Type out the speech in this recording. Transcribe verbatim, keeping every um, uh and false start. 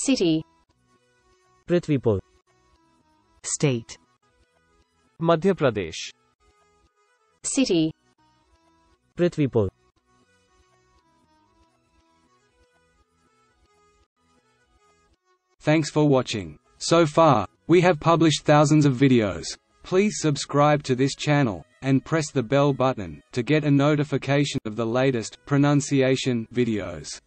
City. Prithvipur. State. Madhya Pradesh. City. Prithvipur. Thanks for watching. So far, we have published thousands of videos. Please subscribe to this channel, and press the bell button, to get a notification of the latest pronunciation videos.